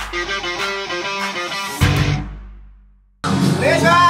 お願いします。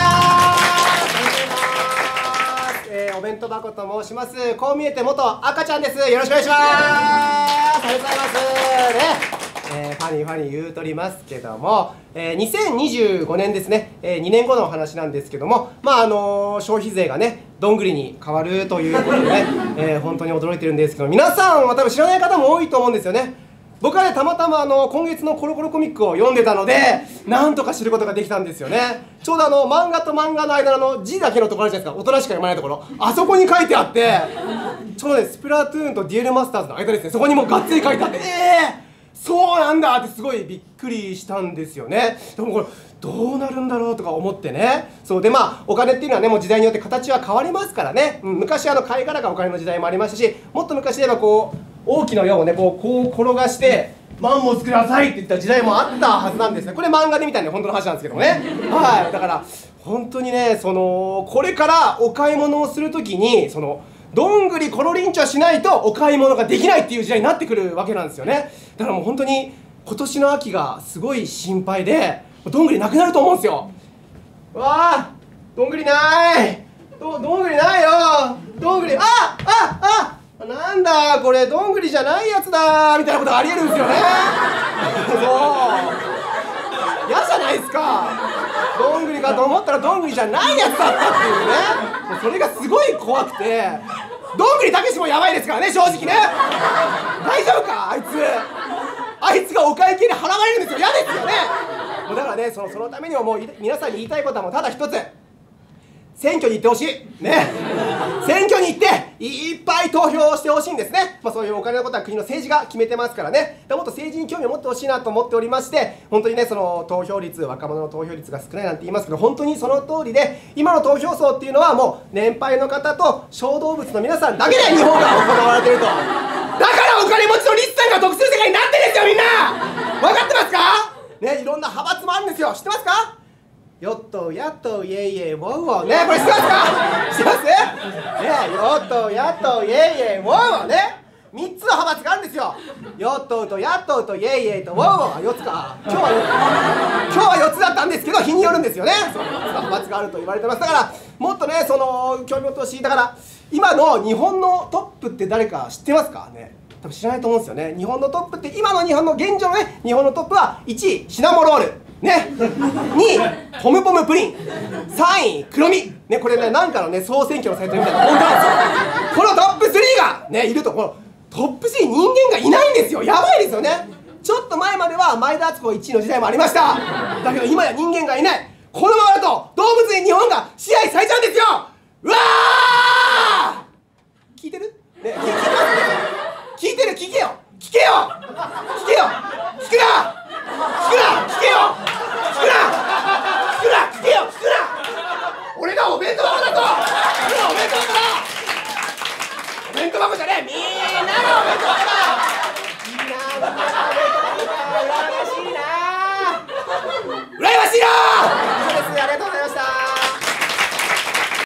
お弁当箱と申します。こう見えて元赤ちゃんです。よろしくお願いします。ありがとうございますね。ファニー言うとりますけども、2025年ですね、2年後のお話なんですけども、消費税がねどんぐりに変わるということでね、本当に驚いてるんですけど、皆さんは多分知らない方も多いと思うんですよね。僕はね、たまたま今月のコロコロコミックを読んでたので、なんとか知ることができたんですよね。ちょうど漫画と漫画の間の字だけのところあるじゃないですか、大人しか読まないところ、あそこに書いてあって、ちょうどね、スプラトゥーンとデュエルマスターズの間ですね、そこにもがっつり書いてあって、そうなんだってすごいびっくりしたんですよね。でもこれどうなるんだろうとか思ってね。そうで、お金っていうのはね、もう時代によって形は変わりますからね。昔貝殻がお金の時代もありましたし、もっと昔で言えばこう大きな矢をねこう転がしてマンモスくださいって言った時代もあったはずなんですね。これ漫画で見たんで本当の話なんですけどもね。はい、だから本当にね、これからお買い物をするときにどんぐりコロリンチョしないとお買い物ができないっていう時代になってくるわけなんですよね。だからもう本当に今年の秋がすごい心配で、どんぐりなくなると思うんですよ。わあ、どんぐりないどんぐりないよ。どんぐりなんだこれ、どんぐりじゃないやつだみたいなことがありえるんですよね。そう嫌じゃないですか。どんぐりかと思ったらどんぐりじゃないやつだったっていうね。もうそれがすごい怖くて、どんぐりたけしもやばいですからね、正直ね。大丈夫かあいつがお会計で払われるんですよ。嫌ですよね。もうだからね、そのためにももう皆さんに言いたいことはもうただ一つ、選挙に行ってほしいね。選挙に行っていっぱい投票してほしいんですね。そういうお金のことは国の政治が決めてますからね。もっと政治に興味を持ってほしいなと思っておりまして、本当にね、投票率、若者の投票率が少ないなんて言いますけど、本当にその通りで、今の投票層っていうのはもう年配の方と小動物の皆さんだけで日本が行われていると。だからお金持ちのリツさんが得する世界になってるんですよ、みんな。分かってますかね。いろんな派閥もあるんですよ。知ってますか？ヨットヤットイエイエイウォウウォね、これ知ってますか？知ってますね。ヨットヤットイエイエイウォウウォね、3つの派閥があるんですよ。ヨットとヤットとイエイエイとウォウウォは4つか。今日は4つだったんですけど、日によるんですよね。そう、派閥があると言われてます。だからもっとね、興味持ってほしい。だから今の日本のトップって誰か知ってますかね。多分知らないと思うんですよね。日本のトップって、今の日本の現状のね、日本のトップは1位シナモロールね、2位ポムポムプリン、3位クロミね。これね、なんかのね総選挙のサイトみたいな本当なんですよ。このトップ3がねいると、このトップ3人間がいないんですよ。やばいですよね。ちょっと前までは前田敦子1位の時代もありました。だけど今や人間がいない。このままだと動物園日本が支配されちゃうんですよ。うわー